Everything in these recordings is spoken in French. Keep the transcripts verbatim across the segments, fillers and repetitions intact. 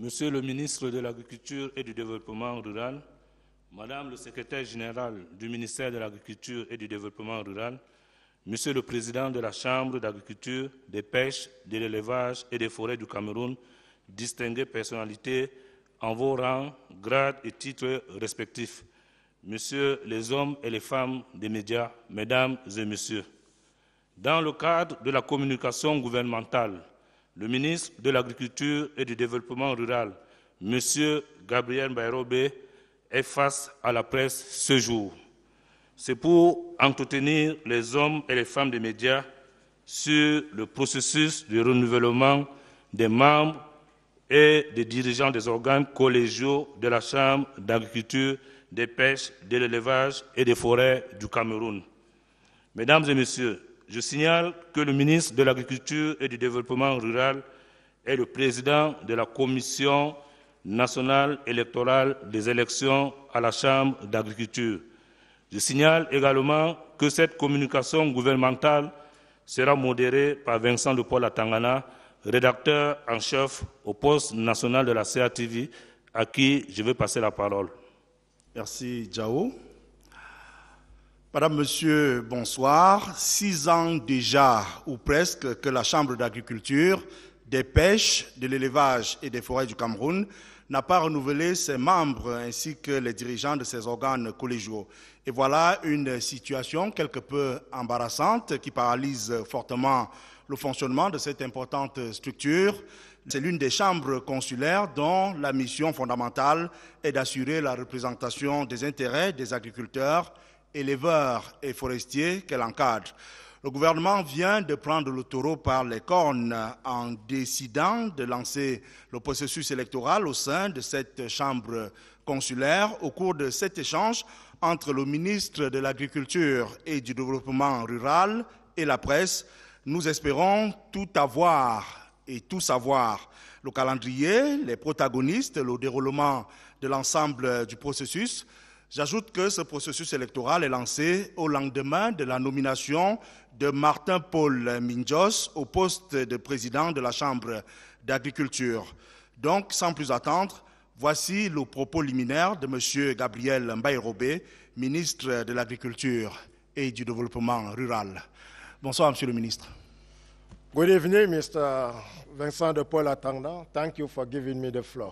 Monsieur le ministre de l'Agriculture et du Développement rural, Madame le secrétaire général du ministère de l'Agriculture et du Développement rural, Monsieur le président de la Chambre d'agriculture, des pêches, de l'élevage et des forêts du Cameroun, distinguées personnalités en vos rangs, grades et titres respectifs, Messieurs les hommes et les femmes des médias, Mesdames et Messieurs, dans le cadre de la communication gouvernementale, le ministre de l'Agriculture et du Développement rural, M. Gabriel Mbairobe, est face à la presse ce jour. C'est pour entretenir les hommes et les femmes des médias sur le processus de renouvellement des membres et des dirigeants des organes collégiaux de la Chambre d'agriculture, des pêches, de l'élevage et des forêts du Cameroun. Mesdames et Messieurs, je signale que le ministre de l'Agriculture et du Développement rural est le président de la Commission nationale électorale des élections à la Chambre d'agriculture. Je signale également que cette communication gouvernementale sera modérée par Vincent de Paul Atangana, rédacteur en chef au poste national de la C A T V, à qui je vais passer la parole. Merci, Jao. Madame, Monsieur, bonsoir. Six ans déjà, ou presque, que la Chambre d'agriculture, des pêches, de l'élevage et des forêts du Cameroun n'a pas renouvelé ses membres ainsi que les dirigeants de ses organes collégiaux. Et voilà une situation quelque peu embarrassante qui paralyse fortement le fonctionnement de cette importante structure. C'est l'une des chambres consulaires dont la mission fondamentale est d'assurer la représentation des intérêts des agriculteurs, éleveurs et forestiers qu'elle encadre. Le gouvernement vient de prendre le taureau par les cornes en décidant de lancer le processus électoral au sein de cette chambre consulaire. Au cours de cet échange entre le ministre de l'Agriculture et du Développement rural et la presse, nous espérons tout avoir et tout savoir. Le calendrier, les protagonistes, le déroulement de l'ensemble du processus. J'ajoute que ce processus électoral est lancé au lendemain de la nomination de Martin-Paul Minjos au poste de président de la Chambre d'agriculture. Donc, sans plus attendre, voici le propos liminaire de M. Gabriel Mbairobe, ministre de l'Agriculture et du Développement rural. Bonsoir, Monsieur le ministre. Good evening, Mister Vincent de Paul Atangana. Thank you for giving me the floor.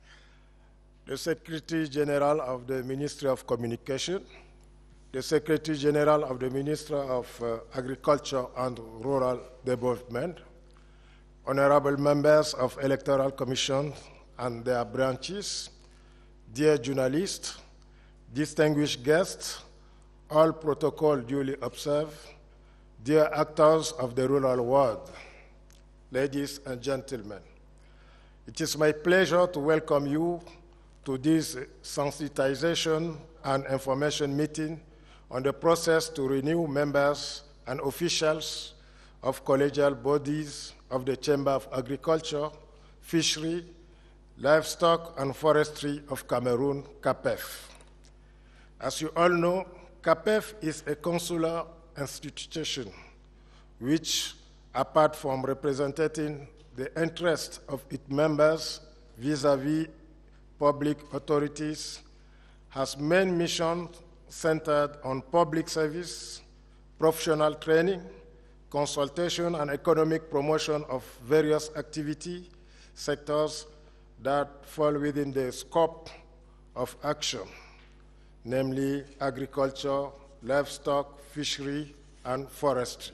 The Secretary General of the Ministry of Communication, the Secretary General of the Ministry of uh, Agriculture and Rural Development, honorable members of Electoral Commission and their branches, dear journalists, distinguished guests, all protocol duly observed, dear actors of the rural world, ladies and gentlemen, it is my pleasure to welcome you to this sensitization and information meeting on the process to renew members and officials of collegial bodies of the Chamber of Agriculture, Fishery, Livestock and Forestry of Cameroon, CAPEF. As you all know, CAPEF is a consular institution which, apart from representing the interests of its members vis-à-vis public authorities, has main mission centered on public service, professional training, consultation and economic promotion of various activity sectors that fall within the scope of action, namely agriculture, livestock, fishery, and forestry.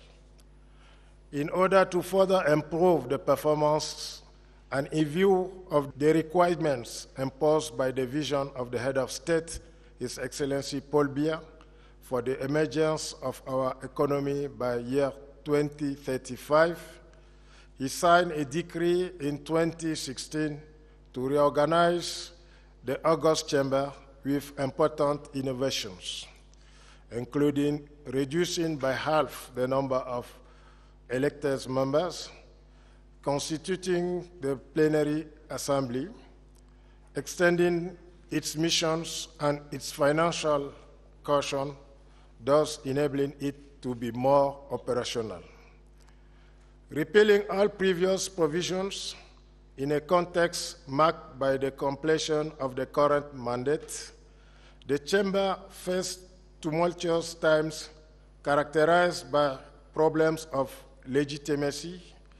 In order to further improve the performance and in view of the requirements imposed by the vision of the head of state, His Excellency Paul Biya, for the emergence of our economy by year twenty thirty-five, he signed a decree in twenty sixteen to reorganize the August Chamber with important innovations, including reducing by half the number of elected members, constituting the plenary assembly, extending its missions and its financial caution, thus enabling it to be more operational. Repealing all previous provisions in a context marked by the completion of the current mandate, the Chamber faced tumultuous times characterized by problems of legitimacy,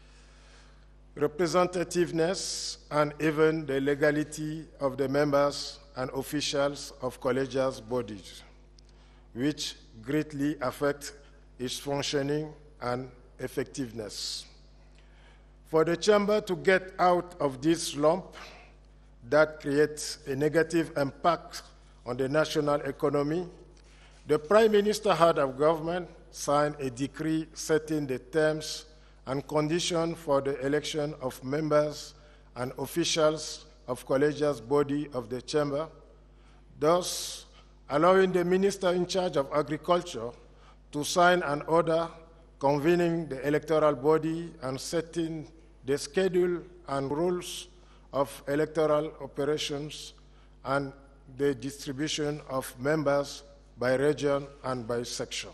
representativeness, and even the legality of the members and officials of collegial bodies, which greatly affect its functioning and effectiveness. For the Chamber to get out of this slump that creates a negative impact on the national economy, the Prime Minister Head of Government signed a decree setting the terms and conditions for the election of members and officials of collegial body of the Chamber, thus allowing the Minister in charge of Agriculture to sign an order convening the electoral body and setting the schedule and rules of electoral operations and the distribution of members by region and by section.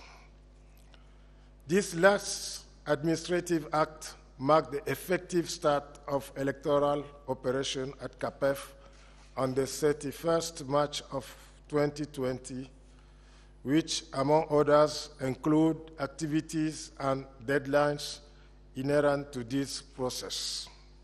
This last administrative act marked the effective start of electoral operation at CAPEF on the thirty-first of March of twenty twenty, which, among others, include activities and deadlines inherent to this process.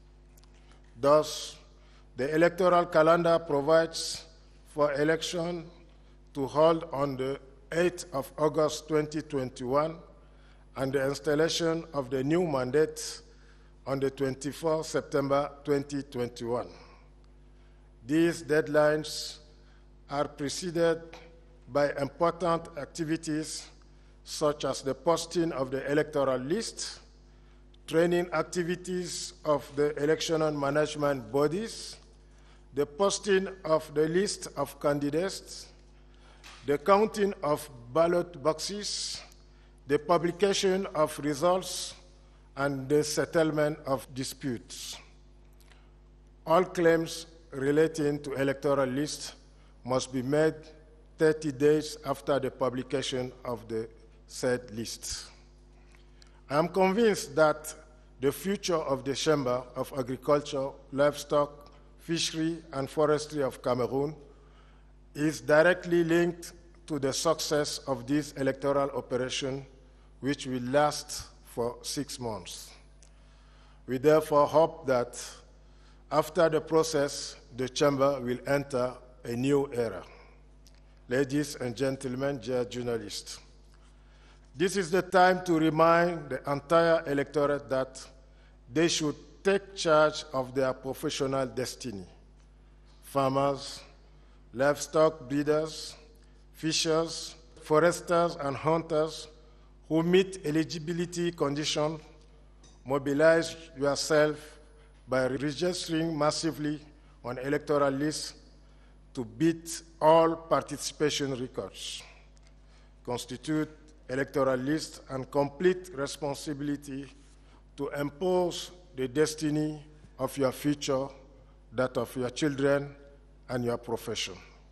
Thus, the electoral calendar provides for election to hold on the eighth of August twenty twenty-one and the installation of the new mandate on the twenty-fourth of September twenty twenty-one. These deadlines are preceded by important activities such as the posting of the electoral list, training activities of the election and management bodies, the posting of the list of candidates, the counting of ballot boxes, the publication of results, and the settlement of disputes. All claims relating to electoral lists must be made thirty days after the publication of the said list. I am convinced that the future of the Chamber of Agriculture, Livestock, Fishery, and Forestry of Cameroon is directly linked to the success of this electoral operation, which will last for six months. We therefore hope that after the process, the Chamber will enter a new era. Ladies and gentlemen, dear journalists, this is the time to remind the entire electorate that they should take charge of their professional destiny. Farmers, livestock breeders, fishers, foresters, and hunters who meet eligibility conditions, mobilize yourself by registering massively on electoral lists to beat all participation records, constitute electoral lists, and complete responsibility to impose the destiny of your future, that of your children, and your profession.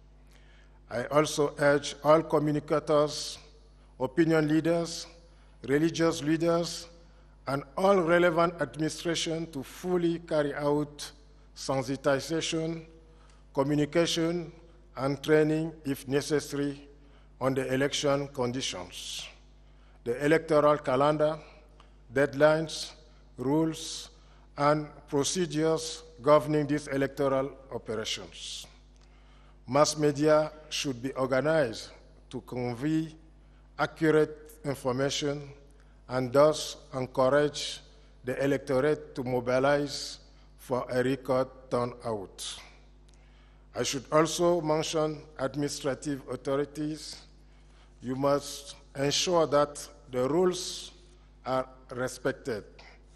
I also urge all communicators, opinion leaders, religious leaders, and all relevant administration to fully carry out sensitization, communication, and training, if necessary, on the election conditions, the electoral calendar, deadlines, rules, and procedures governing these electoral operations. Mass media should be organized to convey accurate information and thus encourage the electorate to mobilize for a record turnout. I should also mention administrative authorities. You must ensure that the rules are respected,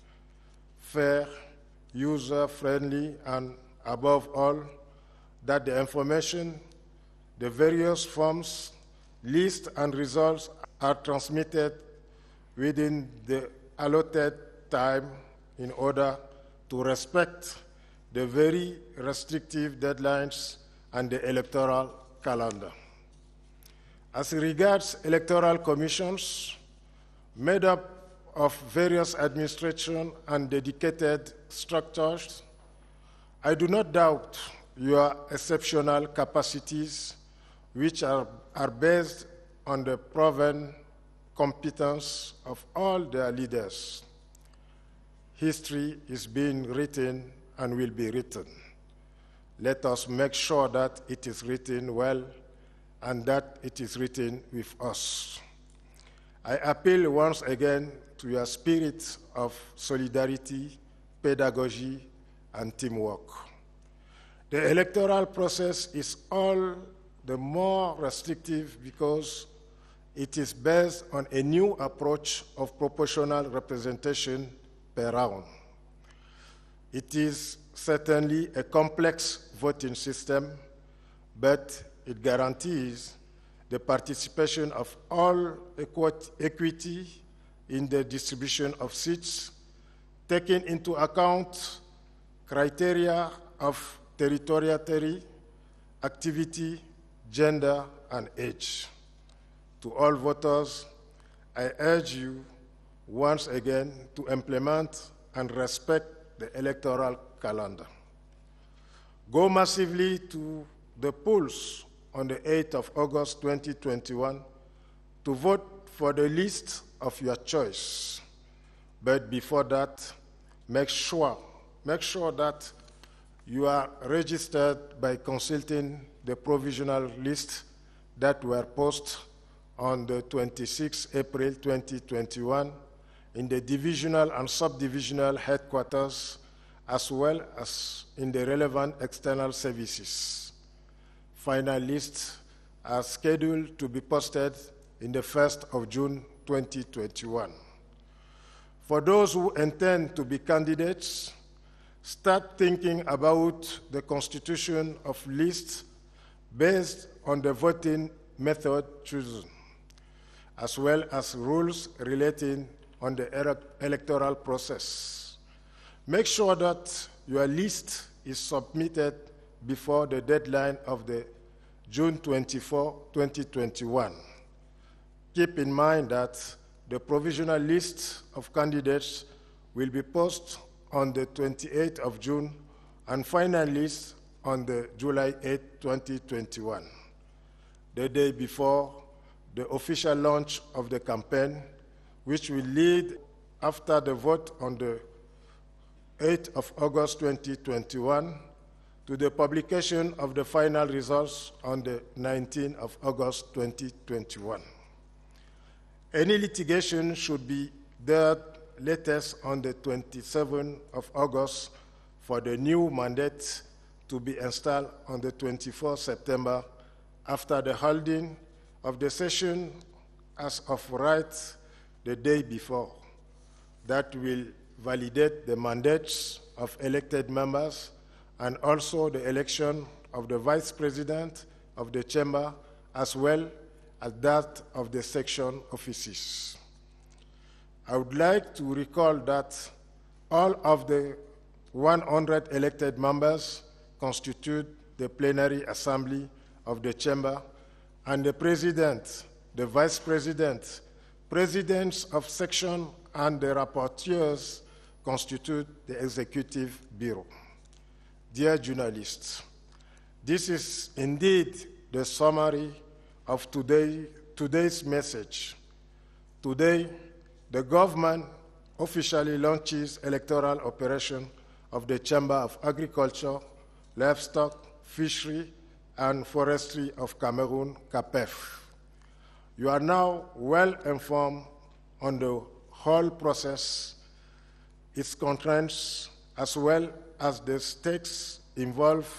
fair, user-friendly, and above all, that the information, the various forms, lists, and results are transmitted within the allotted time in order to respect the very restrictive deadlines and the electoral calendar. As regards electoral commissions, made up of various administration and dedicated structures, I do not doubt your exceptional capacities, which are, are based on the proven competence of all their leaders. History is being written and will be written. Let us make sure that it is written well and that it is written with us. I appeal once again to your spirit of solidarity, pedagogy, and teamwork. The electoral process is all the more restrictive because it is based on a new approach of proportional representation per round. It is certainly a complex voting system, but it guarantees the participation of all equity in the distribution of seats, taking into account criteria of territoriality, activity, gender, and age. To all voters, I urge you once again to implement and respect the electoral calendar. Go massively to the polls on the eighth of August twenty twenty-one to vote for the list of your choice. But before that, make sure, make sure that you are registered by consulting the provisional list that were posted on the twenty-sixth of April twenty twenty-one in the divisional and subdivisional headquarters, as well as in the relevant external services. Final lists are scheduled to be posted in the first of June twenty twenty-one. For those who intend to be candidates, start thinking about the constitution of lists based on the voting method chosen, as well as rules relating on the electoral process. Make sure that your list is submitted before the deadline of the June twenty-fourth, twenty twenty-one. Keep in mind that the provisional list of candidates will be posted on the twenty-eighth of June and final list on the July eighth, twenty twenty-one, the day before the official launch of the campaign, which will lead after the vote on the eighth of August twenty twenty-one to the publication of the final results on the nineteenth of August twenty twenty-one. Any litigation should be dealt latest on the twenty-seventh of August for the new mandate to be installed on the twenty-fourth of September after the holding of the session as of right the day before. That will validate the mandates of elected members and also the election of the vice president of the chamber as well as that of the section offices. I would like to recall that all of the one hundred elected members constitute the plenary assembly of the chamber, and the president, the vice president, presidents of section, and the rapporteurs constitute the executive bureau. Dear journalists, this is indeed the summary of today, today's message. Today, the government officially launches electoral operation of the Chamber of Agriculture, Livestock, Fishery, and Forestry of Cameroon, CAPEF. You are now well informed on the whole process, its contents, as well as the stakes involved,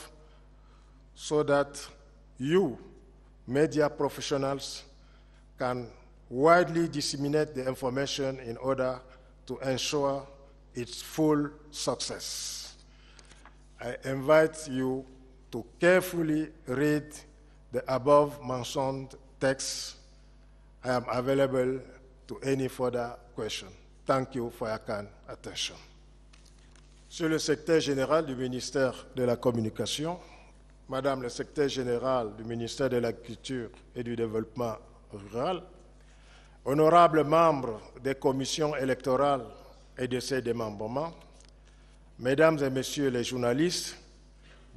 so that you, media professionals, can widely disseminate the information in order to ensure its full success. I invite you to carefully read the above-mentioned text. I am available to any further question. Thank you for your kind attention. Monsieur le secrétaire général du ministère de la Communication, Madame le secrétaire général du ministère de l'Agriculture et du Développement rural, honorables membres des commissions électorales et de ses démembrements, Mesdames et Messieurs les journalistes,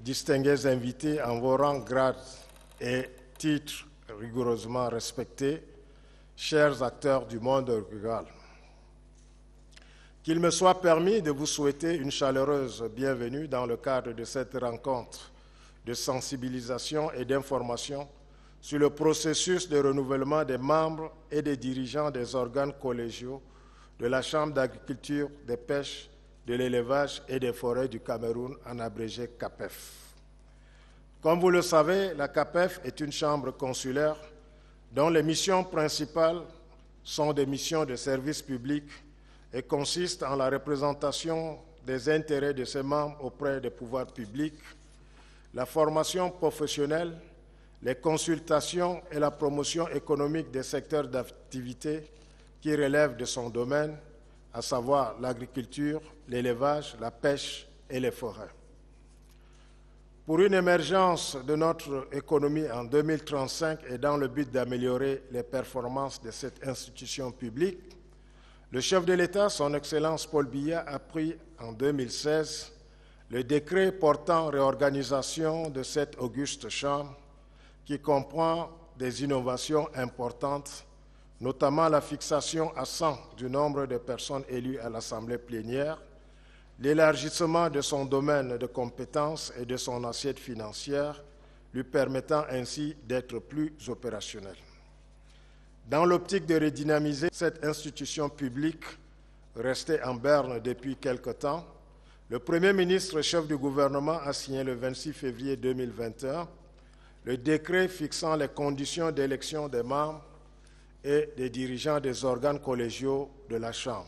distingués invités en vos rangs, grades et titres rigoureusement respectés, chers acteurs du monde rural. Qu'il me soit permis de vous souhaiter une chaleureuse bienvenue dans le cadre de cette rencontre de sensibilisation et d'information sur le processus de renouvellement des membres et des dirigeants des organes collégiaux de la Chambre d'agriculture, des pêches, de l'élevage et des forêts du Cameroun, en abrégé CAPEF. Comme vous le savez, la CAPEF est une chambre consulaire dont les missions principales sont des missions de service public et consistent en la représentation des intérêts de ses membres auprès des pouvoirs publics, la formation professionnelle, les consultations et la promotion économique des secteurs d'activité qui relèvent de son domaine, à savoir l'agriculture, l'élevage, la pêche et les forêts. Pour une émergence de notre économie en deux mille trente-cinq et dans le but d'améliorer les performances de cette institution publique, le chef de l'État, son Excellence Paul Biya, a pris en deux mille seize le décret portant réorganisation de cette auguste chambre qui comprend des innovations importantes, notamment la fixation à cent du nombre de personnes élues à l'Assemblée plénière, l'élargissement de son domaine de compétences et de son assiette financière, lui permettant ainsi d'être plus opérationnel. Dans l'optique de redynamiser cette institution publique restée en berne depuis quelque temps, le Premier ministre, chef du gouvernement, a signé le vingt-six février deux mille vingt et un le décret fixant les conditions d'élection des membres et des dirigeants des organes collégiaux de la Chambre.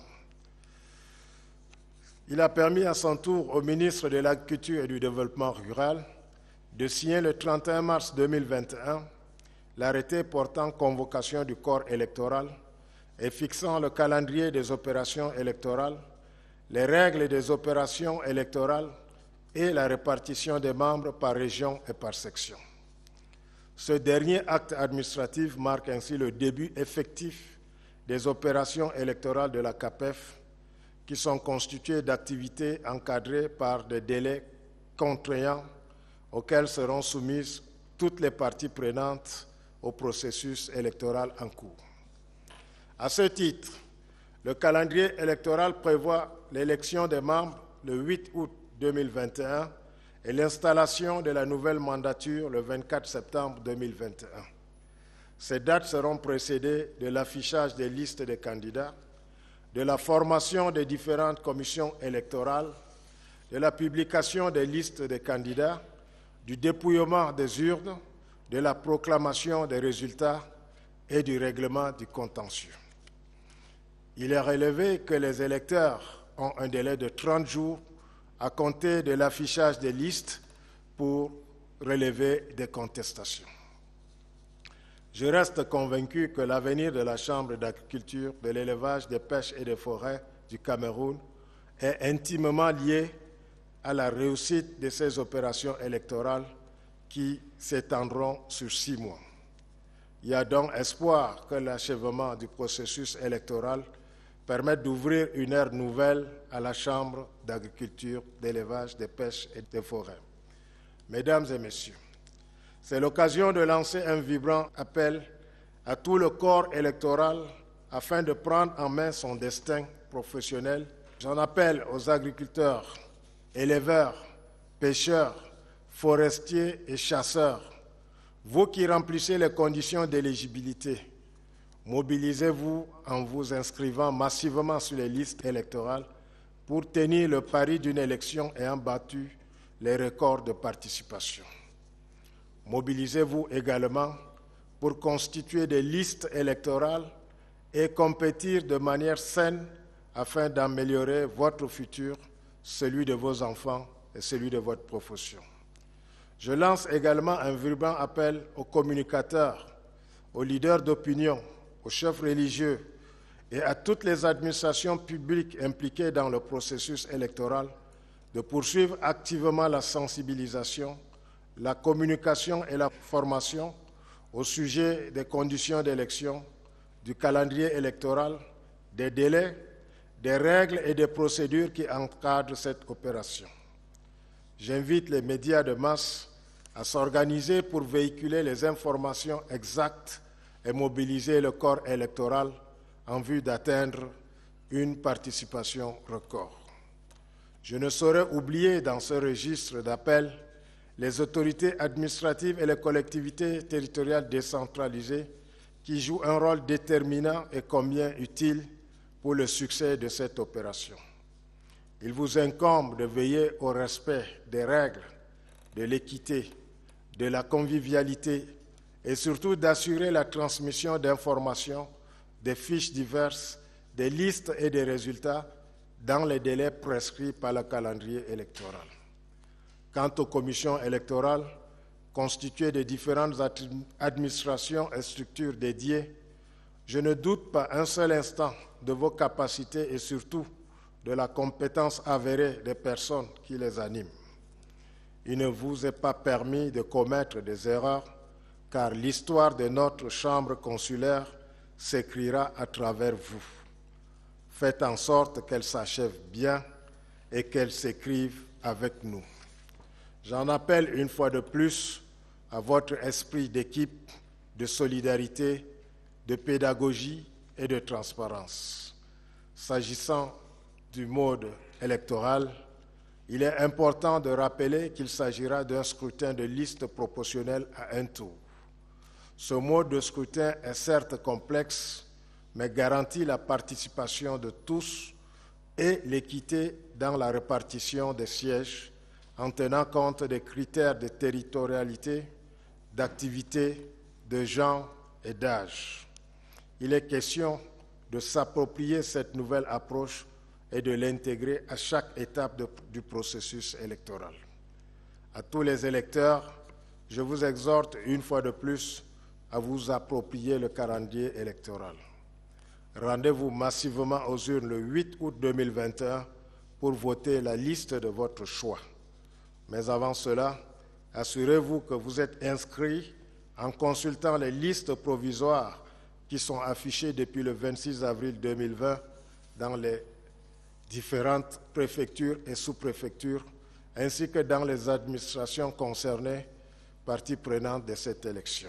Il a permis à son tour au ministre de l'Agriculture et du Développement rural de signer le trente et un mars deux mille vingt et un l'arrêté portant convocation du corps électoral et fixant le calendrier des opérations électorales, les règles des opérations électorales et la répartition des membres par région et par section. Ce dernier acte administratif marque ainsi le début effectif des opérations électorales de la CAPEF, qui sont constituées d'activités encadrées par des délais contraignants auxquels seront soumises toutes les parties prenantes au processus électoral en cours. À ce titre, le calendrier électoral prévoit l'élection des membres le huit août deux mille vingt et un et l'installation de la nouvelle mandature le vingt-quatre septembre deux mille vingt et un. Ces dates seront précédées de l'affichage des listes des candidats, de la formation des différentes commissions électorales, de la publication des listes des candidats, du dépouillement des urnes, de la proclamation des résultats et du règlement du contentieux. Il est relevé que les électeurs ont un délai de trente jours à compter de l'affichage des listes pour relever des contestations. Je reste convaincu que l'avenir de la Chambre d'agriculture, de l'élevage, des pêches et des forêts du Cameroun est intimement lié à la réussite de ces opérations électorales qui s'étendront sur six mois. Il y a donc espoir que l'achèvement du processus électoral permette d'ouvrir une ère nouvelle à la Chambre d'agriculture, d'élevage, des pêches et des forêts. Mesdames et messieurs, c'est l'occasion de lancer un vibrant appel à tout le corps électoral afin de prendre en main son destin professionnel. J'en appelle aux agriculteurs, éleveurs, pêcheurs, forestiers et chasseurs. Vous qui remplissez les conditions d'éligibilité, mobilisez-vous en vous inscrivant massivement sur les listes électorales pour tenir le pari d'une élection ayant battu les records de participation. Mobilisez-vous également pour constituer des listes électorales et compétir de manière saine afin d'améliorer votre futur, celui de vos enfants et celui de votre profession. Je lance également un vibrant appel aux communicateurs, aux leaders d'opinion, aux chefs religieux et à toutes les administrations publiques impliquées dans le processus électoral de poursuivre activement la sensibilisation, la communication et la formation au sujet des conditions d'élection, du calendrier électoral, des délais, des règles et des procédures qui encadrent cette opération. j'invite les médias de masse à s'organiser pour véhiculer les informations exactes et mobiliser le corps électoral en vue d'atteindre une participation record. Je ne saurais oublier dans ce registre d'appel les autorités administratives et les collectivités territoriales décentralisées qui jouent un rôle déterminant et combien utile pour le succès de cette opération. Il vous incombe de veiller au respect des règles, de l'équité, de la convivialité et surtout d'assurer la transmission d'informations, des fiches diverses, des listes et des résultats dans les délais prescrits par le calendrier électoral. Quant aux commissions électorales, constituées de différentes administrations et structures dédiées, je ne doute pas un seul instant de vos capacités et surtout de la compétence avérée des personnes qui les animent. Il ne vous est pas permis de commettre des erreurs, car l'histoire de notre chambre consulaire s'écrira à travers vous. Faites en sorte qu'elle s'achève bien et qu'elle s'écrive avec nous. J'en appelle une fois de plus à votre esprit d'équipe, de solidarité, de pédagogie et de transparence. S'agissant du mode électoral, il est important de rappeler qu'il s'agira d'un scrutin de liste proportionnelle à un tour. Ce mode de scrutin est certes complexe, mais garantit la participation de tous et l'équité dans la répartition des sièges en tenant compte des critères de territorialité, d'activité, de genre et d'âge. Il est question de s'approprier cette nouvelle approche et de l'intégrer à chaque étape de, du processus électoral. À tous les électeurs, je vous exhorte une fois de plus à vous approprier le calendrier électoral. Rendez-vous massivement aux urnes le huit août deux mille vingt et un pour voter la liste de votre choix. Mais avant cela, assurez-vous que vous êtes inscrits en consultant les listes provisoires qui sont affichées depuis le vingt-six avril deux mille vingt dans les différentes préfectures et sous-préfectures, ainsi que dans les administrations concernées, parties prenantes de cette élection.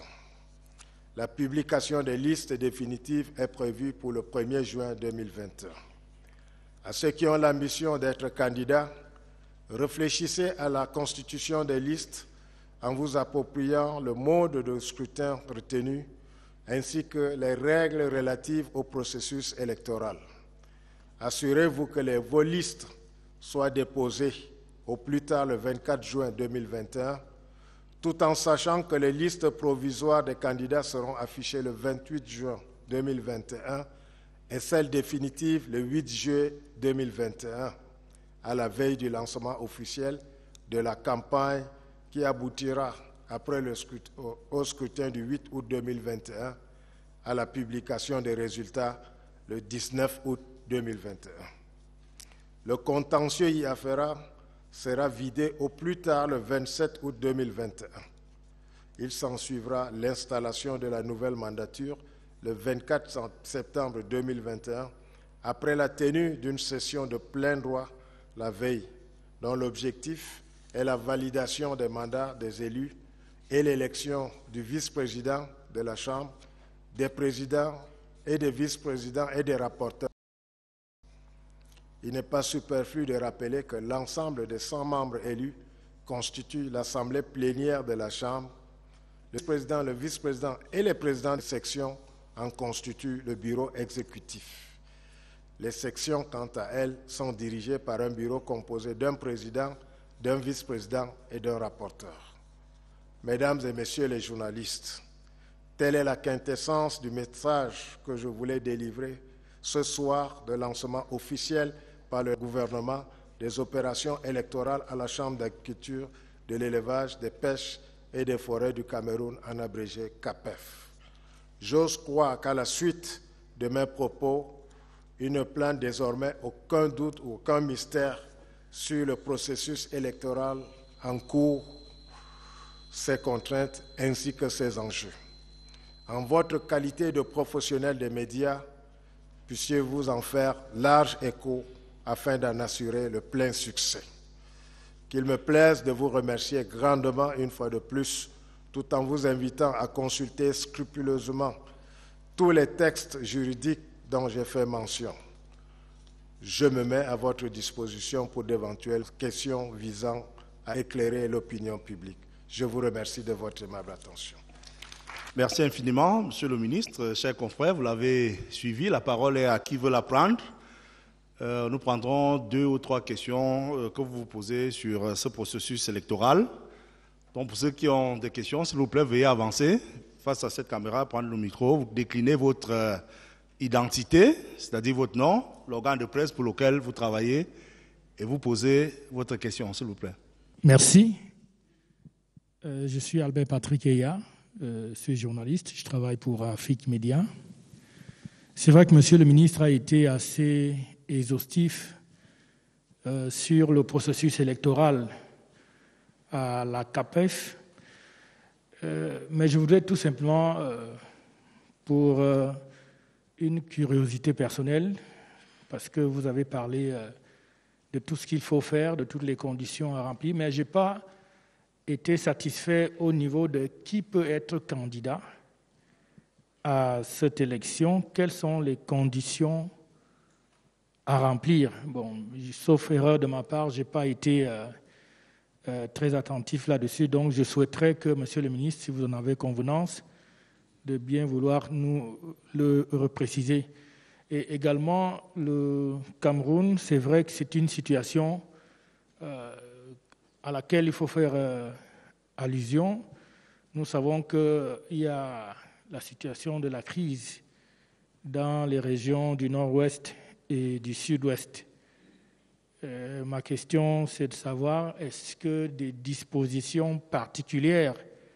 La publication des listes définitives est prévue pour le premier juin deux mille vingt et un. À ceux qui ont l'ambition d'être candidats, réfléchissez à la constitution des listes en vous appropriant le mode de scrutin retenu ainsi que les règles relatives au processus électoral. Assurez-vous que les, vos listes soient déposées au plus tard le vingt-quatre juin deux mille vingt et un, tout en sachant que les listes provisoires des candidats seront affichées le vingt-huit juin deux mille vingt et un et celles définitives le huit juillet deux mille vingt et un, à la veille du lancement officiel de la campagne qui aboutira après le scrutin, au, au scrutin du huit août deux mille vingt et un à la publication des résultats le dix-neuf août deux mille vingt et un. Le contentieux y afférent sera vidé au plus tard le vingt-sept août deux mille vingt et un. Il s'ensuivra l'installation de la nouvelle mandature le vingt-quatre septembre deux mille vingt et un, après la tenue d'une session de plein droit la veille, dont l'objectif est la validation des mandats des élus et l'élection du vice-président de la Chambre, des présidents et des vice-présidents et des rapporteurs. Il n'est pas superflu de rappeler que l'ensemble des cent membres élus constituent l'assemblée plénière de la Chambre. Le président, le vice-président et les présidents de section en constituent le bureau exécutif. Les sections, quant à elles, sont dirigées par un bureau composé d'un président, d'un vice-président et d'un rapporteur. Mesdames et messieurs les journalistes, telle est la quintessence du message que je voulais délivrer ce soir de lancement officiel par le gouvernement des opérations électorales à la Chambre d'agriculture, de l'élevage, des pêches et des forêts du Cameroun, en abrégé CAPEF. J'ose croire qu'à la suite de mes propos, il ne plane désormais aucun doute ou aucun mystère sur le processus électoral en cours, ses contraintes ainsi que ses enjeux. En votre qualité de professionnel des médias, puissiez-vous en faire large écho afin d'en assurer le plein succès. qu'il me plaise de vous remercier grandement une fois de plus, tout en vous invitant à consulter scrupuleusement tous les textes juridiques dont j'ai fait mention. Je me mets à votre disposition pour d'éventuelles questions visant à éclairer l'opinion publique. Je vous remercie de votre aimable attention. Merci infiniment, Monsieur le ministre. Chers confrères, vous l'avez suivi. La parole est à qui veut la prendre. Euh, nous prendrons deux ou trois questions euh, que vous vous posez sur euh, ce processus électoral. Donc, pour ceux qui ont des questions, s'il vous plaît, veuillez avancer face à cette caméra, prendre le micro, vous déclinez votre euh, identité, c'est-à-dire votre nom, l'organe de presse pour lequel vous travaillez, et vous posez votre question, s'il vous plaît. Merci. Euh, je suis Albert Patrick Eya, euh, je suis journaliste, je travaille pour Afrique Média. C'est vrai que Monsieur le ministre a été assez exhaustif euh, sur le processus électoral à la CAPEF, euh, mais je voudrais tout simplement, euh, pour euh, une curiosité personnelle, parce que vous avez parlé euh, de tout ce qu'il faut faire, de toutes les conditions à remplir, mais je n'ai pas été satisfait au niveau de qui peut être candidat à cette élection, quelles sont les conditions à remplir. Bon, sauf erreur de ma part, je n'ai pas été euh, euh, très attentif là-dessus, donc je souhaiterais que, Monsieur le ministre, si vous en avez convenance, de bien vouloir nous le repréciser. Et également, le Cameroun, c'est vrai que c'est une situation euh, à laquelle il faut faire euh, allusion. Nous savons qu'il y a la situation de la crise dans les régions du nord-ouest et du sud-ouest. Euh, ma question, c'est de savoir, est-ce que des dispositions particulières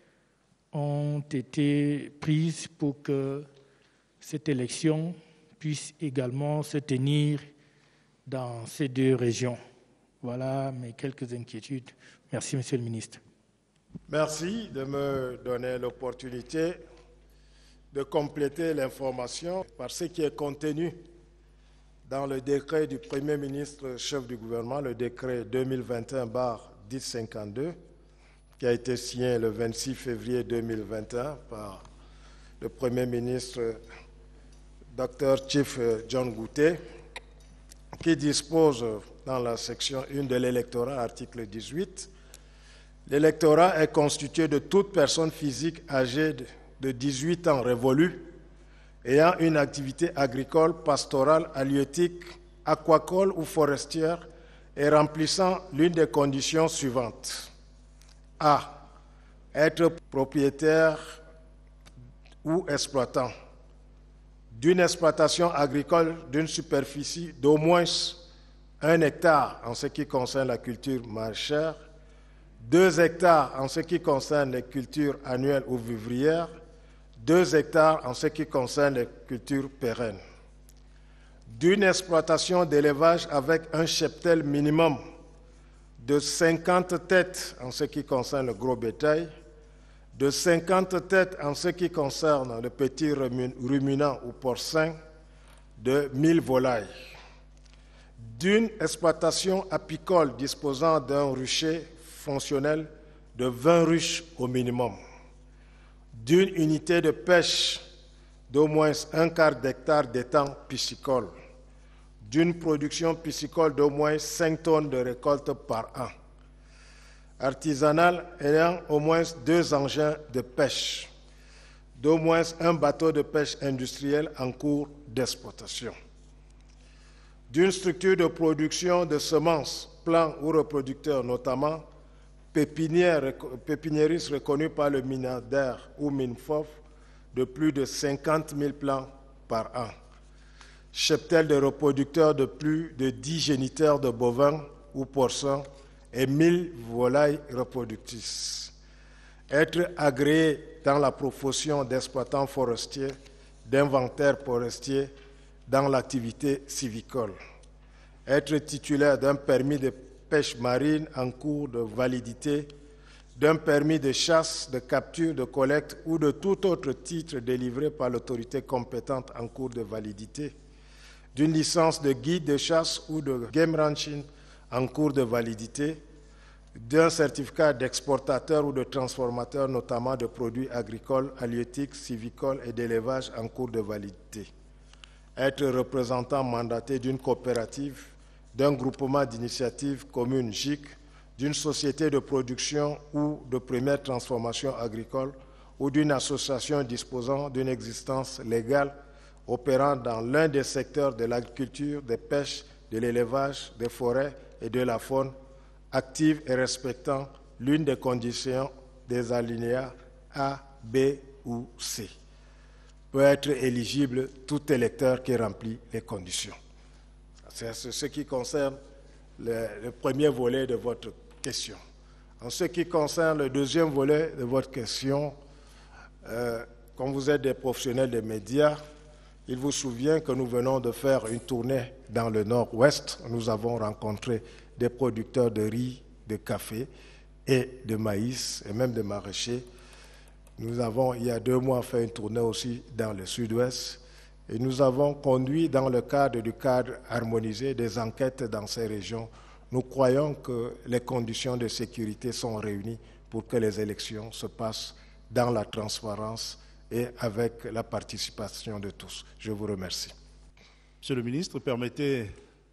ont été prises pour que cette élection puisse également se tenir dans ces deux régions? Voilà mes quelques inquiétudes. Merci, Monsieur le ministre. Merci de me donner l'opportunité de compléter l'information par ce qui est contenu dans le décret du Premier ministre chef du gouvernement, le décret deux mille vingt et un barre dix cinquante-deux, qui a été signé le vingt-six février deux mille vingt et un par le Premier ministre Docteur Chief John Gouté, qui dispose dans la section un de l'électorat, article dix-huit, l'électorat est constitué de toute personne physique âgée de dix-huit ans révolus, ayant une activité agricole, pastorale, halieutique, aquacole ou forestière et remplissant l'une des conditions suivantes. A. Être propriétaire ou exploitant d'une exploitation agricole d'une superficie d'au moins un hectare en ce qui concerne la culture maraîchère, deux hectares en ce qui concerne les cultures annuelles ou vivrières, deux hectares en ce qui concerne les cultures pérennes. D'une exploitation d'élevage avec un cheptel minimum de cinquante têtes en ce qui concerne le gros bétail, de cinquante têtes en ce qui concerne le petit ruminant ou porcin, de mille volailles. D'une exploitation apicole disposant d'un rucher fonctionnel de vingt ruches au minimum. D'une unité de pêche d'au moins un quart d'hectare d'étang piscicole. D'une production piscicole d'au moins cinq tonnes de récolte par an. Artisanale ayant au moins deux engins de pêche, d'au moins un bateau de pêche industriel en cours d'exploitation. D'une structure de production de semences, plants ou reproducteurs, notamment pépiniéristes reconnus par le MINADER ou MINFOF, de plus de cinquante mille plants par an. Cheptel de reproducteurs de plus de dix géniteurs de bovins ou porcins et mille volailles reproductrices. Être agréé dans la profession d'exploitant forestier, d'inventaire forestier, dans l'activité civicole. Être titulaire d'un permis de pêche marine en cours de validité, d'un permis de chasse, de capture, de collecte ou de tout autre titre délivré par l'autorité compétente en cours de validité, d'une licence de guide de chasse ou de game ranching en cours de validité, d'un certificat d'exportateur ou de transformateur, notamment de produits agricoles, halieutiques, civicoles et d'élevage en cours de validité. Être représentant mandaté d'une coopérative, d'un groupement d'initiatives communes G I C, d'une société de production ou de première transformation agricole ou d'une association disposant d'une existence légale opérant dans l'un des secteurs de l'agriculture, des pêches, de l'élevage, des forêts et de la faune, active et respectant l'une des conditions des alinéas A, B ou C. Peut être éligible tout électeur qui remplit les conditions. C'est ce qui concerne le, le premier volet de votre question. En ce qui concerne le deuxième volet de votre question, euh, comme vous êtes des professionnels des médias, il vous souvient que nous venons de faire une tournée dans le nord-ouest. Nous avons rencontré des producteurs de riz, de café et de maïs, et même de maraîchers. Nous avons, il y a deux mois, fait une tournée aussi dans le sud-ouest. Et nous avons conduit, dans le cadre du cadre harmonisé, des enquêtes dans ces régions. Nous croyons que les conditions de sécurité sont réunies pour que les élections se passent dans la transparence et avec la participation de tous. Je vous remercie. Monsieur le ministre, permettez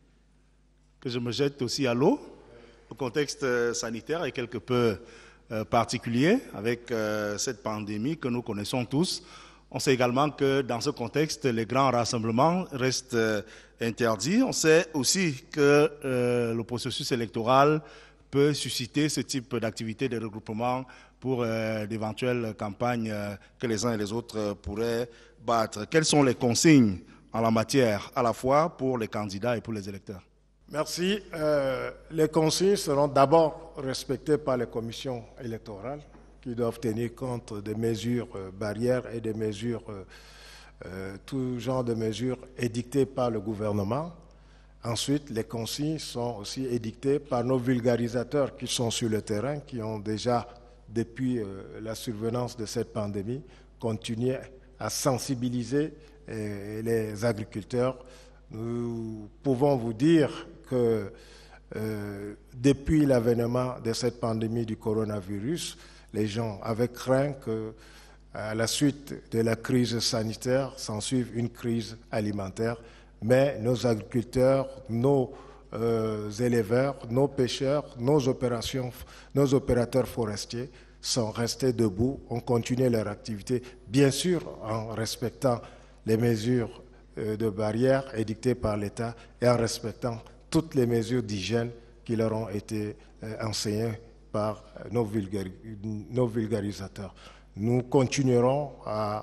que je me jette aussi à l'eau. Le contexte sanitaire est quelque peu euh, particulier avec euh, cette pandémie que nous connaissons tous. On sait également que dans ce contexte, les grands rassemblements restent euh, interdits. On sait aussi que euh, le processus électoral peut susciter ce type d'activité de regroupement pour euh, d'éventuelles campagnes euh, que les uns et les autres euh, pourraient battre. Quelles sont les consignes en la matière, à la fois pour les candidats et pour les électeurs? Merci. Euh, les consignes seront d'abord respectées par les commissions électorales qui doivent tenir compte des mesures euh, barrières et des mesures, euh, euh, tout genre de mesures édictées par le gouvernement. Ensuite, les consignes sont aussi édictées par nos vulgarisateurs qui sont sur le terrain, qui ont déjà, depuis euh, la survenance de cette pandémie, continué à sensibiliser euh, les agriculteurs. Nous pouvons vous dire que euh, depuis l'avènement de cette pandémie du coronavirus, les gens avaient craint que, à la suite de la crise sanitaire, s'ensuive une crise alimentaire. Mais nos agriculteurs, nos euh, éleveurs, nos pêcheurs, nos, opérations, nos opérateurs forestiers sont restés debout, ont continué leur activité, bien sûr en respectant les mesures euh, de barrière édictées par l'État et en respectant toutes les mesures d'hygiène qui leur ont été euh, enseignées par nos, vulgari nos vulgarisateurs. Nous continuerons à,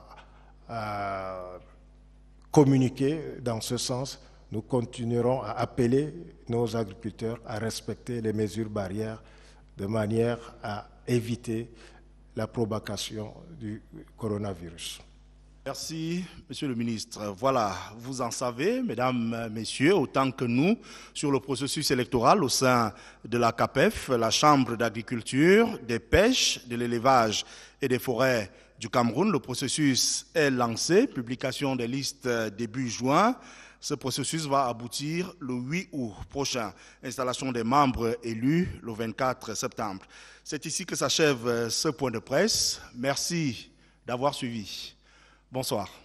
à communiquer dans ce sens. Nous continuerons à appeler nos agriculteurs à respecter les mesures barrières de manière à éviter la propagation du coronavirus. Merci, Monsieur le ministre. Voilà, vous en savez, mesdames, messieurs, autant que nous, sur le processus électoral au sein de la CAPEF, la Chambre d'agriculture, des pêches, de l'élevage et des forêts du Cameroun. Le processus est lancé, publication des listes début juin. Ce processus va aboutir le huit août prochain. Installation des membres élus le vingt-quatre septembre. C'est ici que s'achève ce point de presse. Merci d'avoir suivi. Bonsoir.